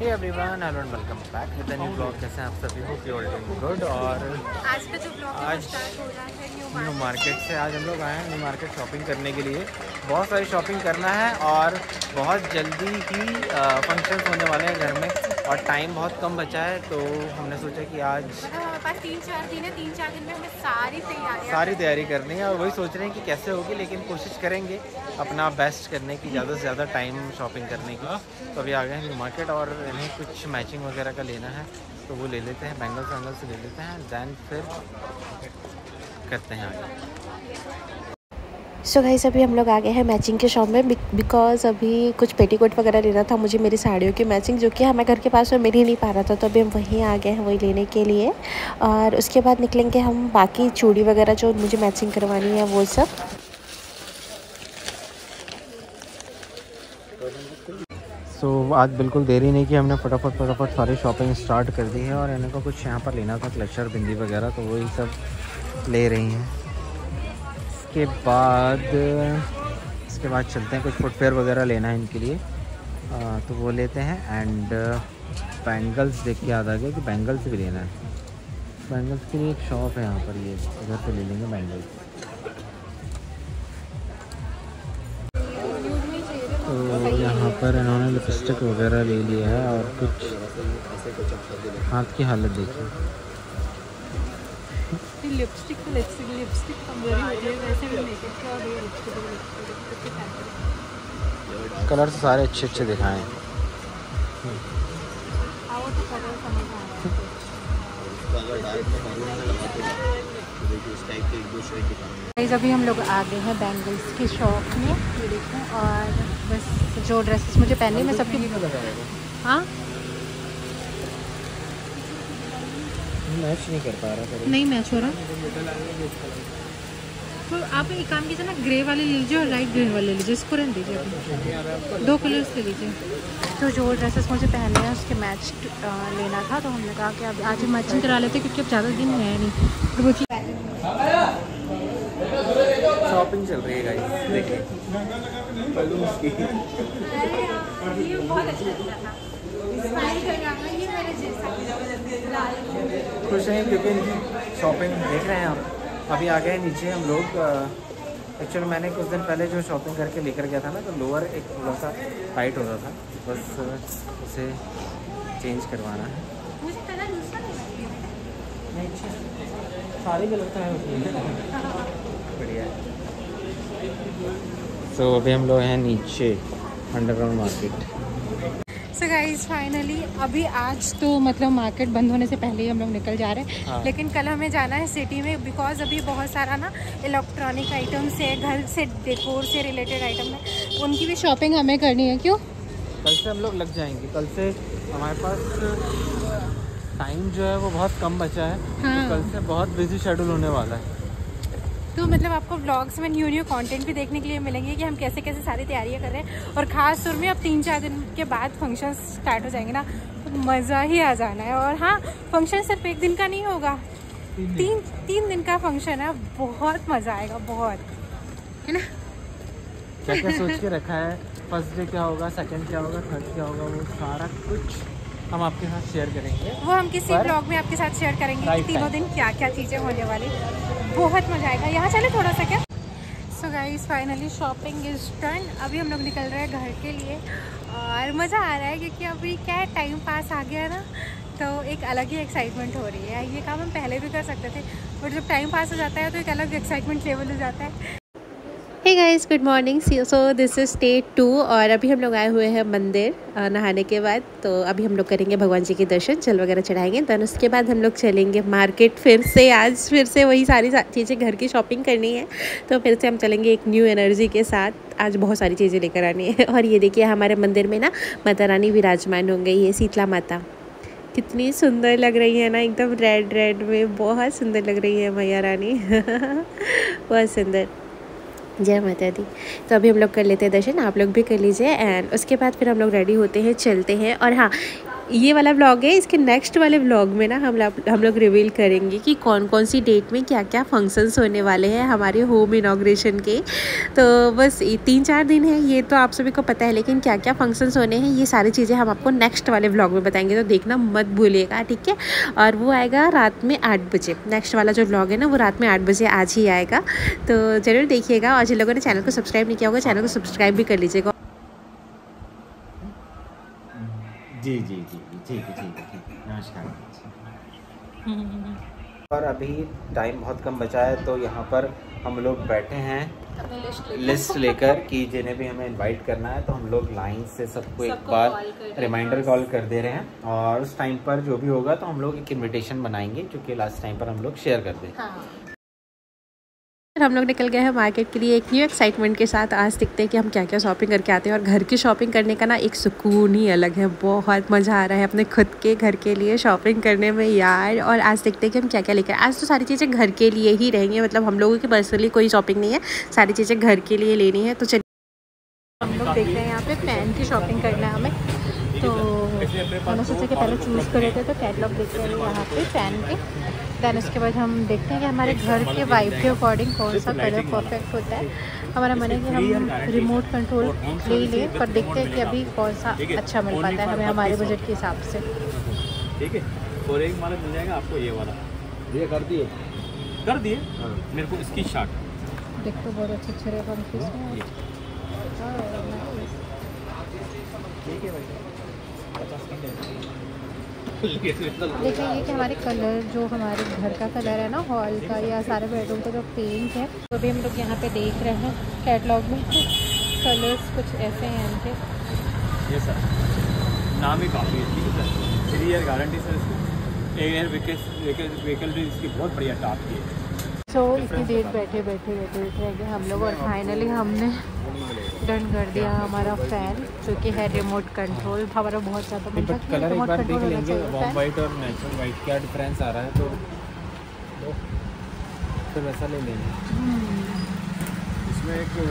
Hey everyone, hello and welcome back with the new blog. कैसे हैं आप सभी? Hope you all doing good. और आज का जो ब्लॉग स्टार्ट हो रहा है न्यू मार्केट से। आज हम लोग आए हैं न्यू मार्केट शॉपिंग करने के लिए। बहुत सारी शॉपिंग करना है और बहुत जल्दी ही फंक्शंस होने वाले हैं घर में और टाइम बहुत कम बचा है, तो हमने सोचा कि आज पास 3-4 दिन है। 3-4 दिन में हमें सारी तैयारी करनी है और वही सोच रहे हैं कि कैसे होगी, लेकिन कोशिश करेंगे अपना बेस्ट करने की, ज़्यादा से ज़्यादा टाइम शॉपिंग करने की। तो अभी आ गए हैं न्यू मार्केट और इन्हें कुछ मैचिंग वगैरह का लेना है, तो वो ले लेते हैं। बैंगल्स वैंगल्स ले लेते हैं, दैन फिर करते हैं आगे। सो गाइस, अभी हम लोग आ गए हैं मैचिंग के शॉप में बिकॉज अभी कुछ पेटीकोट वगैरह लेना था मुझे, मेरी साड़ियों की मैचिंग, जो कि हमें घर के पास में मिल ही नहीं पा रहा था। तो अभी हम वहीं आ गए हैं वही लेने के लिए, और उसके बाद निकलेंगे हम बाकी चूड़ी वगैरह जो मुझे मैचिंग करवानी है वो सब। सो आज बिल्कुल देरी नहीं की, हमने फटाफट सारी शॉपिंग स्टार्ट कर दी है। और इनको कुछ यहाँ पर लेना था, क्लचर, बिंदी वगैरह, तो वही सब ले रही हैं। इसके बाद चलते हैं, कुछ फुटवेयर वगैरह लेना है इनके लिए, तो वो लेते हैं। एंड बैंगल्स देख के याद आ गया कि बैंगल्स भी लेना है। बैंगल्स के लिए एक शॉप है यहाँ पर, ये उधर से ले लेंगे बैंगल्स। तो यहाँ पर इन्होंने लिपस्टिक वगैरह ले लिया है और कुछ हाथ की हालत देखिए। लिपस्टिक कमजोरी होती है, वैसे भी मेकअप का और लिपस्टिक कलर सारे अच्छे दिखाएं। आओ तो कलर समझ आ रहा है। अभी हम लोग आ गए हैं बैंगल्स की शॉप में, ये देखें। और बस जो ड्रेसेस मुझे पहननी मैं सबकी हाँ मैच नहीं कर पा रहा, नहीं मैच हो रहा। तो आप एक काम कीजिए ना, ग्रे वाले ले लीजिए और लाइट ग्रीन वाले ले लीजिए, इसको रहने दीजिए। अभी 2 कलर्स ले लीजिए। तो जो ड्रेसेस मुझे पहनने हैं उसके मैच लेना था, तो हमने कहा कि अब आज मैचिंग करा लेते, क्योंकि अब ज़्यादा दिन है नहीं। तो वो शॉपिंग चल रही है गाइस, देखिए। ये बहुत अच्छा लगा था, ये मेरे जैसा खुश हैं क्योंकि इनकी शॉपिंग देख रहे हैं हम। अभी आ गए नीचे हम लोग। एक्चुअली मैंने कुछ दिन पहले जो शॉपिंग करके लेकर गया था ना, तो लोअर एक थोड़ा सा टाइट हो रहा था, बस उसे चेंज करवाना है। मुझे कलर दूसरा नहीं, सारी गलत है उसमें। बढ़िया है। तो अभी हम लोग हैं नीचे underground market. So guys, finally अभी आज तो मतलब मार्केट बंद होने से पहले ही हम लोग निकल जा रहे हैं। हाँ। लेकिन कल हमें जाना है सिटी में, बिकॉज अभी बहुत सारा ना इलेक्ट्रॉनिक आइटम्स है, घर से डेकोर से रिलेटेड आइटम है, उनकी भी शॉपिंग हमें करनी है। क्यों? कल से हम लोग लग जाएंगे। कल से हमारे पास टाइम जो है वो बहुत कम बचा है। हाँ। तो कल से बहुत बिजी शेड्यूल होने वाला है। तो मतलब आपको व्लॉग्स में न्यू कंटेंट भी देखने के लिए मिलेंगे कि हम कैसे कैसे सारी तैयारियां कर रहे हैं। और ख़ास तौर में अब 3-4 दिन के बाद फंक्शन स्टार्ट हो जाएंगे ना, तो मज़ा ही आ जाना है। और हाँ, फंक्शन सिर्फ एक दिन का नहीं होगा, 3 दिन का फंक्शन है। बहुत मज़ा आएगा, बहुत, है ना। क्या क्या सोच के रखा है, फर्स्ट डे क्या होगा, सेकंड क्या होगा, थर्ड क्या होगा, वो सारा कुछ हम आपके साथ शेयर करेंगे। वो हम किसी ब्लॉग में आपके साथ शेयर करेंगे कि तीनों दिन क्या क्या चीज़ें होने वाली। बहुत मज़ा आएगा। यहाँ चले थोड़ा सा क्या। So guys, finally shopping is done. अभी हम लोग निकल रहे हैं घर के लिए और मज़ा आ रहा है, क्योंकि अभी क्या है, टाइम पास आ गया ना, तो एक अलग ही एक्साइटमेंट हो रही है। ये काम हम पहले भी कर सकते थे, बट जब टाइम पास हो जाता है तो एक अलग एक्साइटमेंट लेवल हो जाता है। Hey guys, good morning. So this is day 2 और अभी हम लोग आए हुए हैं मंदिर नहाने के बाद। तो अभी हम लोग करेंगे भगवान जी के दर्शन, जल वगैरह चढ़ाएंगे, देन उसके बाद हम लोग चलेंगे मार्केट फिर से। आज फिर से वही सारी चीज़ें घर की शॉपिंग करनी है, तो फिर से हम चलेंगे एक न्यू एनर्जी के साथ। आज बहुत सारी चीज़ें लेकर आनी है। और ये देखिए, हमारे मंदिर में ना माता रानी विराजमान हो गई है, शीतला माता। कितनी सुंदर लग रही है ना, एकदम रेड में बहुत सुंदर लग रही है मैया रानी। बहुत सुंदर। जय माता दी। तो अभी हम लोग कर लेते हैं दर्शन, आप लोग भी कर लीजिए। एंड उसके बाद फिर हम लोग रेडी होते हैं, चलते हैं। और हाँ, ये वाला व्लॉग है। इसके नेक्स्ट वाले व्लॉग में ना हम लोग रिवील करेंगे कि कौन कौन सी डेट में क्या क्या फंक्शंस होने वाले हैं हमारे होम इनॉग्रेशन के। तो बस 3-4 दिन है, ये तो आप सभी को पता है, लेकिन क्या क्या फंक्शंस होने हैं ये सारी चीज़ें हम आपको नेक्स्ट वाले व्लॉग में बताएंगे, तो देखना मत भूलिएगा, ठीक है। और वो आएगा रात में 8 बजे। नेक्स्ट वाला जो व्लॉग है ना वो रात में 8 बजे आज ही आएगा, तो ज़रूर देखिएगा। और जिन लोगों ने चैनल को सब्सक्राइब नहीं किया होगा चैनल को सब्सक्राइब भी कर लीजिएगा। जी जी जी ठीक है नमस्कार। और अभी टाइम बहुत कम बचा है, तो यहाँ पर हम लोग बैठे हैं लिस्ट लेकर कि जिन्हें भी हमें इनवाइट करना है, तो हम लोग लाइन से सबको एक बार रिमाइंडर कॉल कर दे रहे हैं। और उस टाइम पर जो भी होगा तो हम लोग एक इनविटेशन बनाएंगे, जो कि लास्ट टाइम पर हम लोग शेयर कर दें। हम लोग निकल गए हैं मार्केट के लिए एक न्यू एक्साइटमेंट के साथ। आज देखते हैं कि हम क्या क्या शॉपिंग करके आते हैं। और घर की शॉपिंग करने का ना एक सुकून ही अलग है, बहुत मज़ा आ रहा है अपने खुद के घर के लिए शॉपिंग करने में यार। और आज देखते हैं कि हम क्या क्या लेकर, आज तो सारी चीज़ें घर के लिए ही रहेंगी, मतलब हम लोगों की पर्सनली कोई शॉपिंग नहीं है, सारी चीज़ें घर के लिए लेनी है। तो चलिए हम लोग देख रहे हैं यहाँ पे पैन की शॉपिंग करना है हमें, तो मैंने सोचा कि पहले चूज़ कर रहे थे, तो कैटलॉग देख रहे हैं यहाँ पे पैन के। दैन उसके बाद हम देखते हैं कि हमारे घर के वाइब के अकॉर्डिंग कौन सा कलर परफेक्ट होता है। हमारा मन है कि हम रिमोट कंट्रोल ले लें, पर देखते हैं कि अभी कौन सा अच्छा मिल पाता है हमें हमारे बजट के हिसाब से। ठीक है, और एक माल मिल जाएगा आपको ये वाला। ये कर दिए मेरे को इसकी शॉट देखते बहुत अच्छे रहेगा देखिए ये कि हमारे कलर जो हमारे घर का कलर है ना हॉल का या सारे बेडरूम का जो पेंट है, तो अभी हम लोग यहाँ पे देख रहे हैं कैटलॉग में कलर्स कुछ ऐसे हैं इनके। ये सर नाम ही काफ़ी है, ठीक है सर। 3 ईयर गारंटी सर इसकी, एयर व्हीकल भी इसकी बहुत बढ़िया टॉप की है। सो इतनी देर बैठे रह गए हम लोग, और फाइनली हमने डन कर दिया हमारा फ़ैन, जो कि है रिमोट कंट्रोल। हमारा बहुत ज़्यादा मतलब कलर एक बार देख लेंगे, वार्म वाइट और नेचुरल वाइट क्या डिफरेंस आ रहा है, तो फिर वैसा ले लेंगे। इसमें एक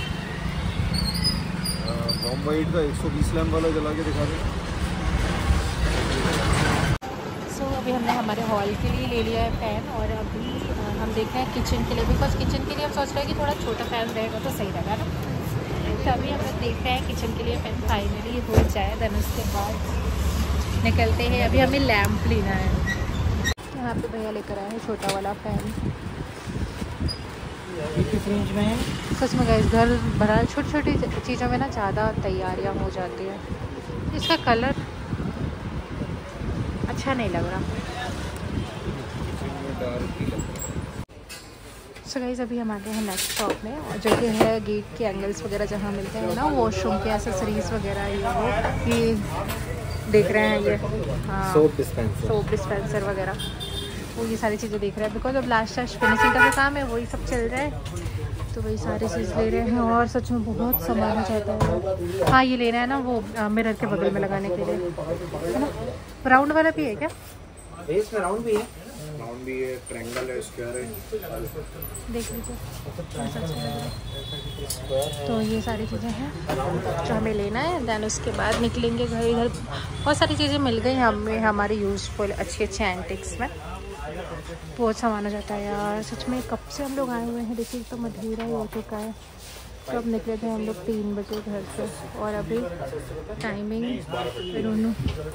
वार्म वाइट का 120 लैम्प वाला जला के दिखा दें। सो अभी हमने हमारे हॉल के लिए ले लिया है फ़ैन, और अभी हम देख रहे हैं किचन के लिए, बिकॉज किचन के लिए हम सोच रहे हैं कि थोड़ा छोटा फ़ैन रहेगा तो सही रहेगा ना। तो अभी हम लोग देख रहे हैं किचन के लिए फ़ैन फाइनली हो जाए, देन उसके बाद निकलते हैं। अभी हमें लैम्प लेना है, यहाँ पे भैया लेकर आए हैं छोटा वाला फ़ैन। किस रेंज में है? सच में गाइस घर भरा, छोटी छोटी चीज़ों में ना ज़्यादा तैयारियाँ हो जाती हैं। इसका कलर अच्छा नहीं लग रहा। सो गाइस अभी हम आ गए हैं नेक्स्ट शॉप में, जो कि है गेट के एंगल्स वगैरह जहाँ मिलते हैं ना वॉशरूम के एसेसरीज वगैरह, ये देख रहे हैं ये, हाँ सोप डिस्पेंसर वगैरह, वो ये सारी चीज़ें देख रहे हैं। बिकॉज अब लास्ट फिनिशिंग का जो काम है वही सब चल रहा है, तो वही सारी चीज़ ले रहे हैं। और सच में बहुत सामान हो जाता है। हाँ ये लेना है ना वो मिरर के बगल में लगाने के लिए, है ना। राउंड वाला भी है क्या? इसमें राउंड भी है, ट्रायंगल है, स्क्वायर है, देख लीजिए। तो ये सारी चीज़ें हैं जो हमें लेना है, देन उसके बाद निकलेंगे घर। इधर बहुत सारी चीज़ें मिल गई हमें हमारे यूज़फुल अच्छे एंटिक्स में, बहुत सामान हो जाता है यार सच में। कब से हम लोग आए हुए हैं, देखिए तो मधेरा ही हो चुका है। तो अब निकले थे हम लोग 3 बजे घर से, और अभी टाइमिंग दोनों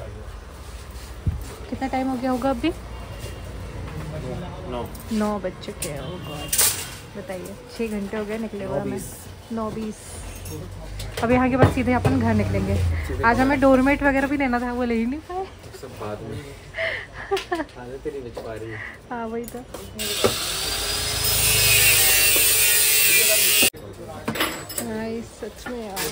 कितना टाइम हो गया होगा अभी? 9 बज चुके हैं। ओ गॉड, बताइए 6 घंटे हो गए निकले हुए हमें। 9:20। अब यहाँ के बाद सीधे अपन घर निकलेंगे। आज हमें डोरमेट वगैरह भी लेना था, वो ले ही नहीं पाए। सब बाद में तेरी बच पा रही है। हाँ वही तो। सच में यार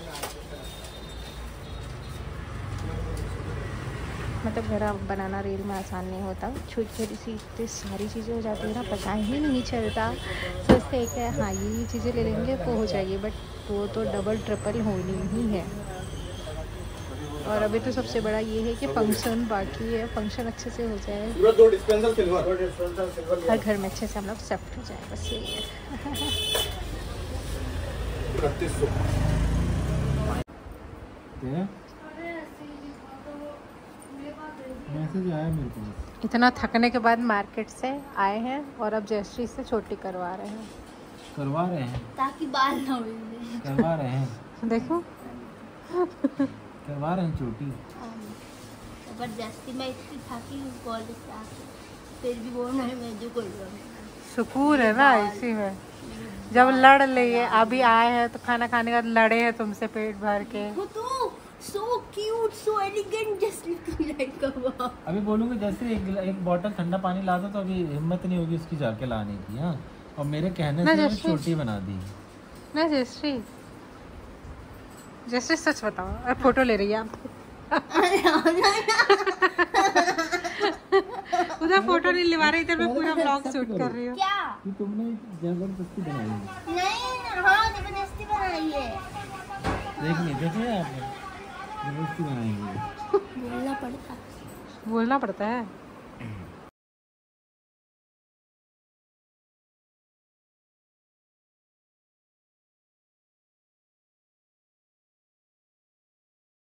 मतलब घर बनाना रेल में आसान नहीं होता। छोटी छोटी सी इतनी सारी चीज़ें हो जाती है ना, पता ही नहीं चलता। सोचते हैं कि हाँ ये चीज़ें ले लेंगे वो हो जाएगी, बट वो तो डबल ट्रिपल होनी ही है। और अभी तो सबसे बड़ा ये है कि फंक्शन बाकी है, फंक्शन अच्छे से हो जाए, हर घर में अच्छे से हम लोग सेट हो जाए, बस यही है। मैसेज आया मेरे पास। इतना थकने के बाद मार्केट से आए हैं और अब जयश्री से छोटी करवा रहे हैं। ताकि बाल ना उड़े। करवा रहे हैं देखो करवा रहे हैं चोटी। जबरदस्ती मैं इतनी थकी हूँ कॉलेज से आके, फिर भी वो नहीं मैं जो कर रहा हूँ। सुकून है ना इसी में। जब लड़ लिए अभी आए हैं तो खाना खाने के बाद लड़े हैं तुमसे पेट भर के। वो तो so cute, so elegant, just looking like a wow. अभी बोलूँगा जैसे एक बॉटल ठंडा पानी ला दो तो अभी हिम्मत नहीं होगी उसकी जाके लाने की। हाँ, और मेरे कहने से मैं छोटी बना दी ना जयश्री। जयश्री सच बताओ, अब फोटो ले रही है आप। उधर फोटो नहीं लिवा रही, इधर मैं पूरा ब्लॉग शूट कर रही हूँ। क्या? कि तुमने जबरदस्ती बनाई है। नहीं, हाँ जबरदस्ती बनाई है। देखिए आपने जबरदस्ती बनाई है। बोलना पड़ता। बोलना पड़ता है।